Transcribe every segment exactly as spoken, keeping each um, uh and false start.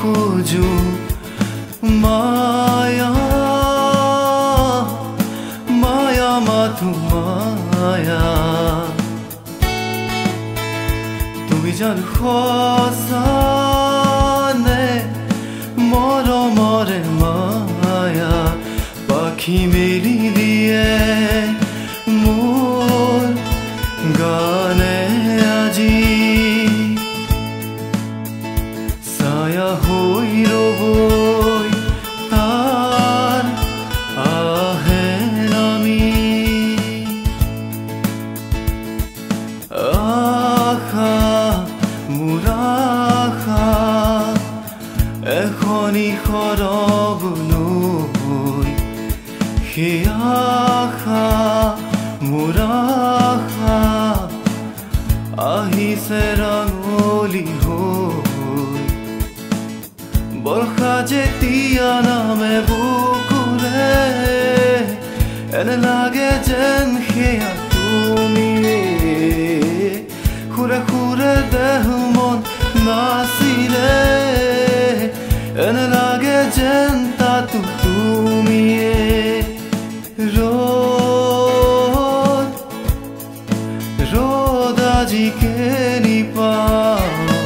খোজো মায়া মায়া মাথো মায়া তুমি জানো সঁচানে মৰমৰে মায়া পাখি মেলি দিয়ে মোৰ গানে আজি ছায়া হৈ ৰবই তাৰ আহে নামি আশা মোৰ আশা এখনি সৰব নৈ সেই আশা মোৰ আশা আহিছে ৰাঙলী হৈ বৰ্ষা যেতিয়া নামে বুকুৰে এনে লাগে যেন সেয়া তুমিয়ে সুৰে সুৰে দেহ মন নাচিলে এনে লাগে যেন তাতো তুমিয়ে ৰ'দ ৰ'দ আজি কেনি পাওঁ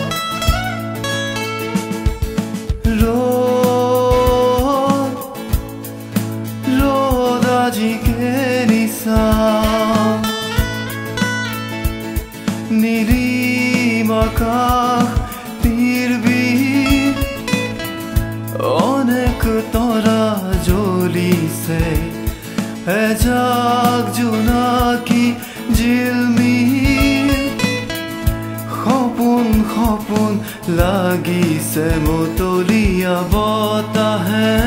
ৰ'দ ৰ'দ আজি কেনি চাওঁ নীলিম আকাশ নিৰ্বিষ অনেক তৰা জ্বলিছে এজাক জোনাকী জিলমিল সপোন সপোন লাগিছে মতলীয়া বতাহে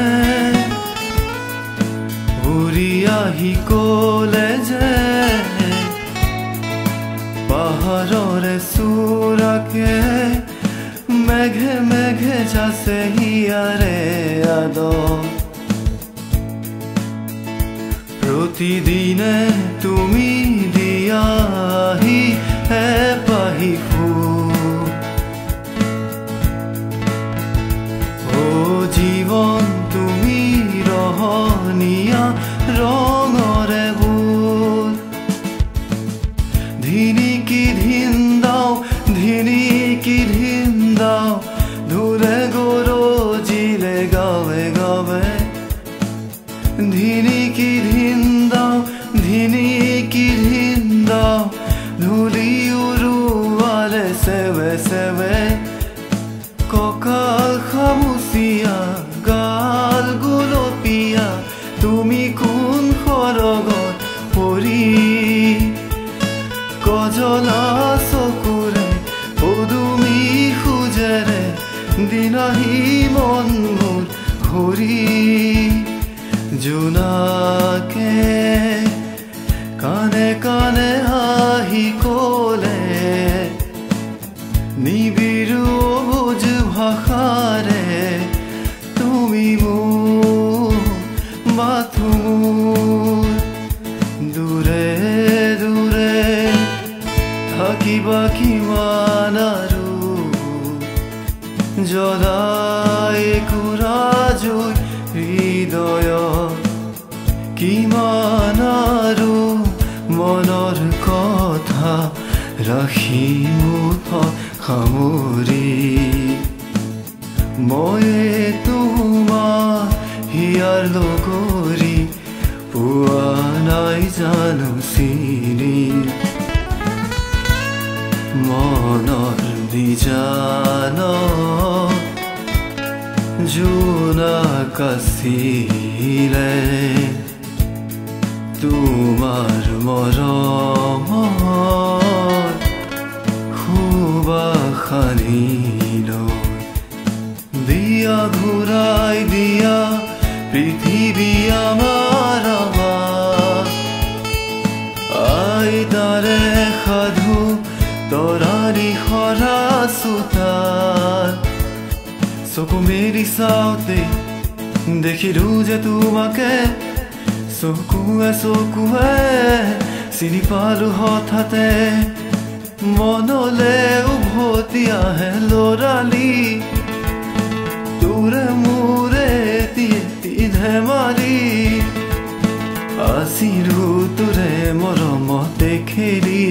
উৰি আহি ক'লে যে পাহাৰৰে চূড়াকে মেঘে মেঘে যাছে হিয়াৰে আদৰ প্ৰতিদিনে তুমি দিয়াহি এপাহি ফুল ও জীৱন তুমি ৰহনীয়া ৰঙৰে বুল ধিনিকি ধিন দাও ধিনিকি ধিন দাও ধুলে গৰজিলে গাৱে গাৱে ধিনিকি ধিন দাও ধিনিকি ধিন দাও ধূলি উৰুৱালে চেৱে চেৱে কঁকাল খামুচিয়া গাল গুলপীয়া তুমি কোন সৰগত পৰি কজলা চকুৰে পদুমী খোজেৰে দিনাহি মন মোৰ ঘূৰি জোনাকে কানে কানে আহি ক'লে নিবিড় অবুজ ভাষাৰে তুমি মোৰ মাথো মোৰ দূৰে দূৰে থাকিবা কিমান আৰু জ্বলাই কুৰা জুই হৃদয় কিমান আৰু মনৰ কথা ৰাখি মুঠত সামৰি মই তোমাৰ হিয়াৰ লগৰী পোৱা নাই জানো চিনি মনৰ বিজান জোনাক আছিলে তোমাৰ মৰমৰ সুবাসনি লৈ দিয়া ঘূৰাই দিয়া পৃথিৱী আমাৰ আইতাৰে সাধু তৰাৰি সৰা চোতাল চকু মেলি চাওঁতে দেখিলোঁ যে তোমাকে চকুৱে চকুৱে চিনি পালোঁ হঠাতে মনলে উভতি আহে ল'ৰালি ধেমালি আজিৰো তোৰে মৰমতে খেলি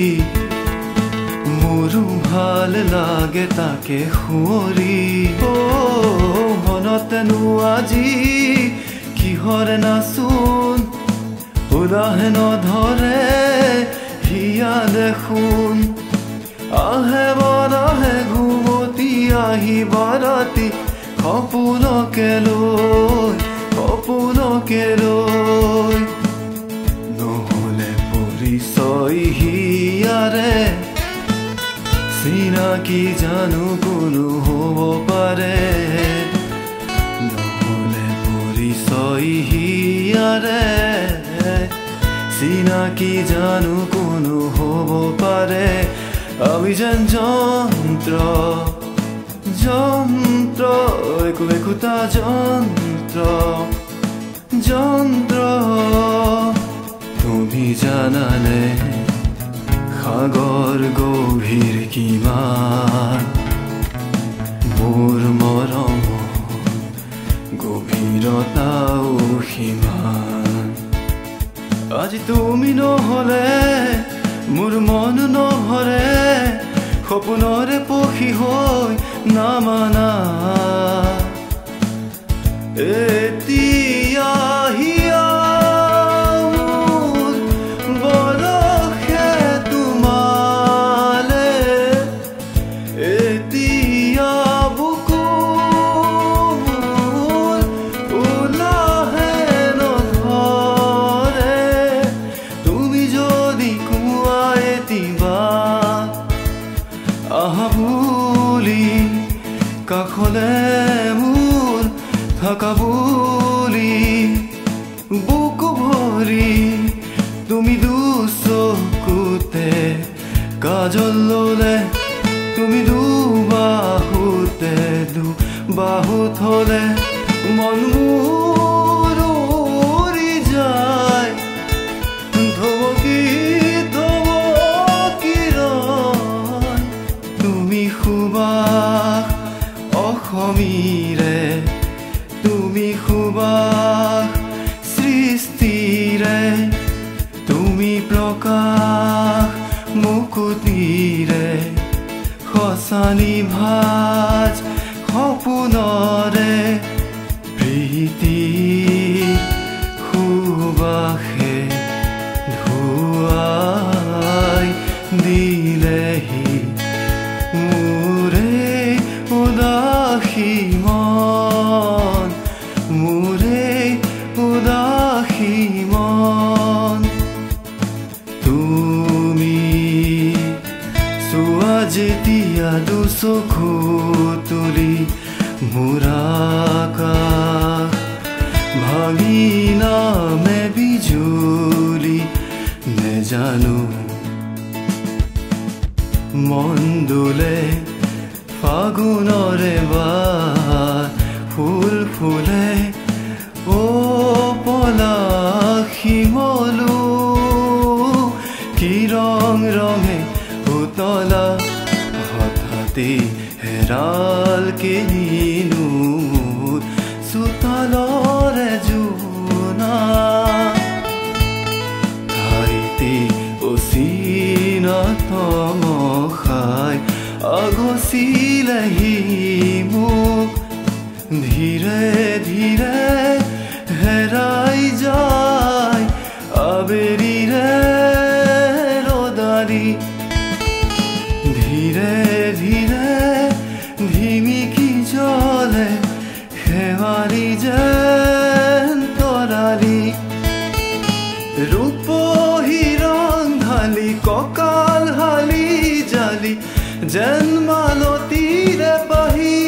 মোৰো ভাল লাগে তাকে সুঁৱৰি অ মনতেনো আজি কিহৰে নাচোন উদাহে নধৰে হিয়া দেখোন আহে বাৰাহে ঘুমতি আহি বাৰাতি সপোনকে লৈ সপোনকে লৈ নহ'লে পৰিচয় হিয়াৰে চিনাকি জানো কোনো হ'ব পাৰে নহ'লে পৰিচয় হিয়াৰে চিনাকি জানো কোনো হ'ব পাৰে আমি যেন যন্ত্ৰ যন্ত্ৰ একো একোটা যন্ত্ৰ যন্ত্ৰ তুমি জানানে সাগৰ গভীৰ কিমান মোৰ মৰম গভীৰতাও সিমান আজি তুমি নহ'লে মোৰ মন নভৰে সপোনৰে পখী হৈ নামানা এতিয়া হিয়া মোৰ বৰষে তোমালে এতিয়া বুকু মোৰ ওলাহে নধৰে তুমি যদি কোৱাই দিবা আহা বুলি কাষলে মোৰ থাকা বুলি বুকু ভৰি তুমি দুচকুতে কাজল ল'লে তুমি দুবাহুতে দুবাহুত হ'লে মন মোৰ উৰি যায় ধমকি ধমকি ৰয় তুমি সুবাস অসমীৰে তুমি সুবাস সৃষ্টিৰে তুমি প্ৰকাশ মুকুতিৰে সঁচানি ভাজ সপোনৰে প্ৰীতিৰ সুবাসে ধুৱাই দিলেহি মোৰে উদাসী মন মোৰে উদাসী মন তুমি চোৱা যেতিয়া দুচকু তুলি মোৰ আকাশ ভাঙি নামে বিজুলি নেজানো মন দোলে ফাগুনৰে বাৰ ফুল ফুলে অ পলাশ শিমলু কি ৰং ৰঙে উতলা হঠাতে হেৰাল কিনিনো চোতালৰে জোনা ঠাইতে অচিনাত মখাই আগচিলেহি মোক ধীৰে ধীৰে হেৰাই যায় আবেলিৰে ৰদাৰি ধীৰে ধীৰে ধিমিকি জ্বলে শেৱালি যেন তৰালি ৰূপহী ৰং ঢালি কঁকাল হালি জালি যেন মালতীৰে পাহি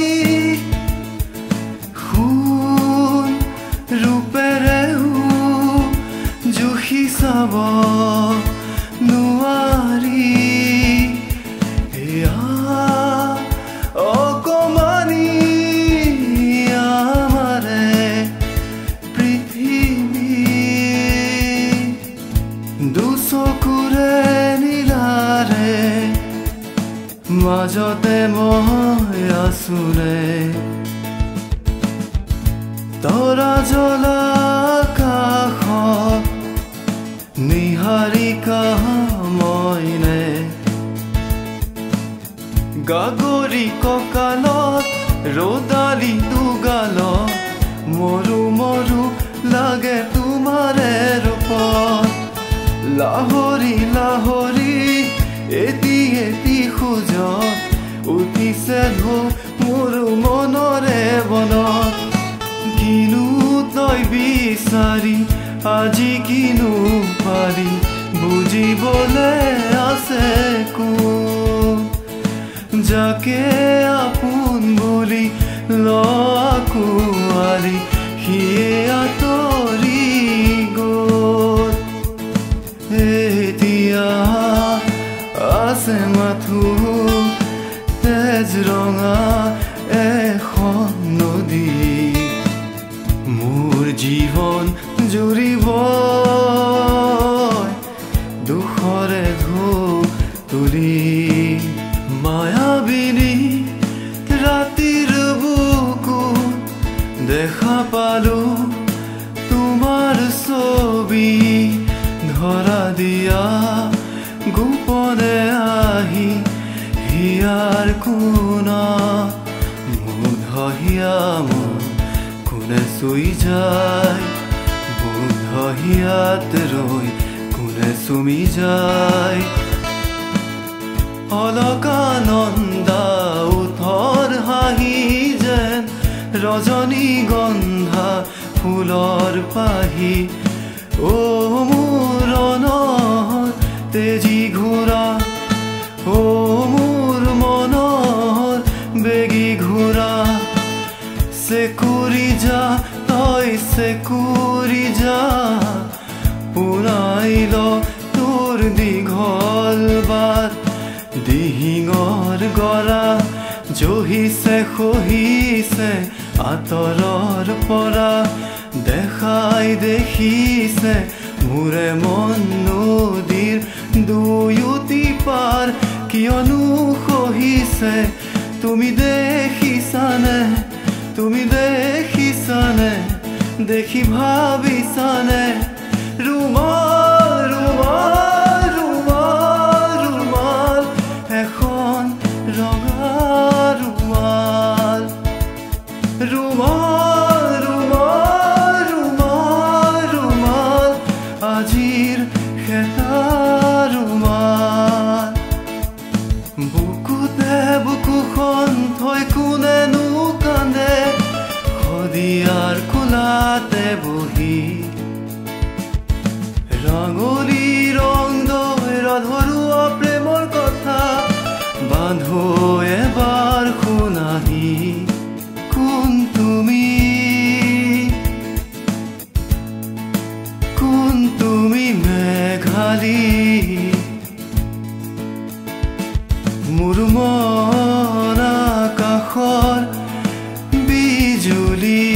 সোণ ৰূপেৰেও জুখি চাব নোৱাৰি এয়া অকমানি আমাৰে পৃথিৱী দুচকুৰে নীলাৰে মাজতে মই আছোৰে তৰা জ্বলা নিহাৰিকা মইনে গাগৰি কঁকালত ৰ'দালি দুগালত মৰু মৰু লাগে তোমাৰে ৰূপত লাহৰি লাহৰি এটি এটি খোজত উঠিছে ঢৌ মোৰ মনৰে বনত কিনো তই বিচাৰি আজি কিনো পাৰি বুজিবলে আছে কোন যাকে আপোন বুলি লাকুৱাৰি সিয়ে আঁতৰি গ'ল এতিয়া আছে মাথো তেজ ৰঙা এখন নদী মোৰ জীৱন জুৰিব দুখৰে ঢৌ তুলি মায়াবিনী ৰাতিৰ বুকুত দেখা পালো তোমাৰ ছবি ধৰা দিয়া গোপনে আহি হিয়াৰ কোণত মুধহিয়া মন কোনে চুই যায় বুধহিয়াত ৰৈ কোনে চুমি যায় অলকানন্দা উঠৰ হাঁহি যেন ৰজনীগন্ধা ফুলৰ পাহি অ মূৰণৰ তেজী ঘোঁৰা অ মোৰ মনৰ বেগী ঘোঁৰা চেকুৰি যা তই চেকুৰি যা পুৰাই ল তোৰ দীঘল বাট দিহিঙৰ গৰা জহিছে খহিছে আঁতৰৰ পৰা দেখাই দেখিছে মোৰে মন নদীৰ দুয়োটি পাৰ কিয়নো খহিছে তুমি দেখিছানে তুমি দেখিছানে দেখি ভাবিছানে ৰুমাল ৰুমাল ৰুমাল ৰুমাল এখন ৰঙা ৰুমাল ৰুমাল ৰুমাল ৰুমাল ৰুমাল আজিৰ সেতা ৰুমাল বুকুতে বুকুখন থৈ কোনেনো কান্দে শদিয়াৰ কোলাতে বহি ৰাঙলী ৰং দৈৰা ধৰুৱা প্ৰেমৰ কথা বান্ধো এবাৰ শুনাহি কোন তুমি কোন তুমি মেঘালী মোৰ মন আকাশৰ বিজুলী